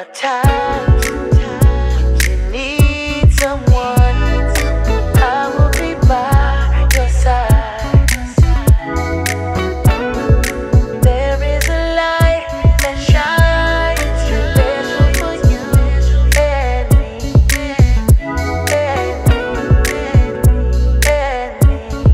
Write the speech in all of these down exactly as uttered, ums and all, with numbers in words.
times when you need someone, I will be by your side. There is a light that shines special for you and me, and me, and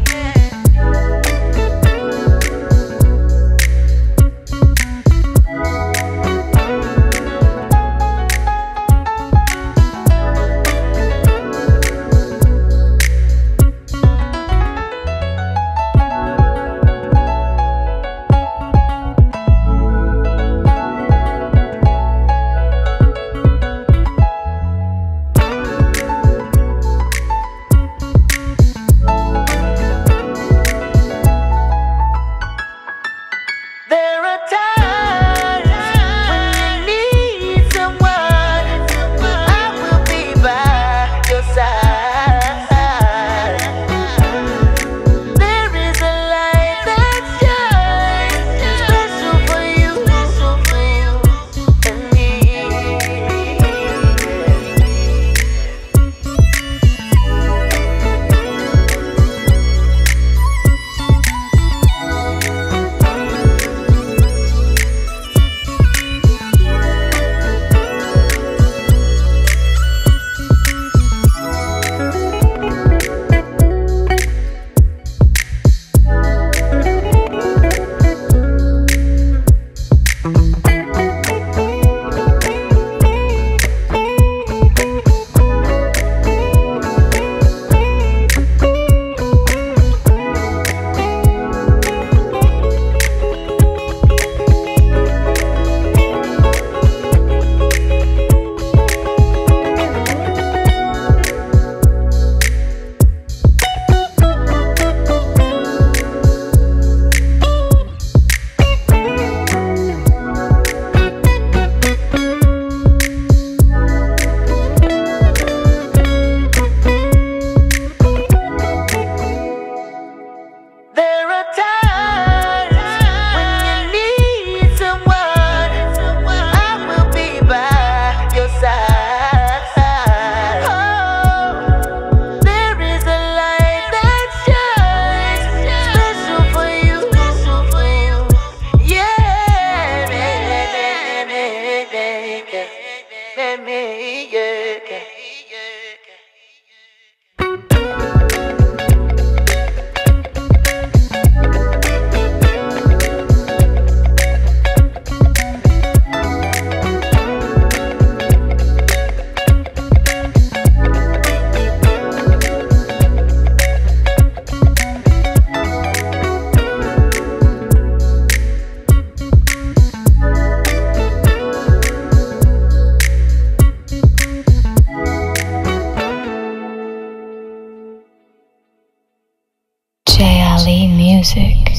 there are times when you need someone, I will be by your side. There is a light that shines special for you and me. There are times when you need someone, I will be by your side. Oh, there is a light that shines special for you, yeah, me, me, me, yeah. J L E Music.